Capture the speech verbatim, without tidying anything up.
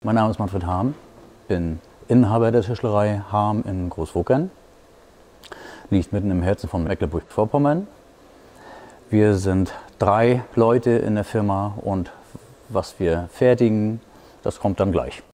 Mein Name ist Manfred Harm, bin Inhaber der Tischlerei Harm in Großwuckern. Liegt mitten im Herzen von Mecklenburg-Vorpommern. Wir sind drei Leute in der Firma und was wir fertigen, das kommt dann gleich.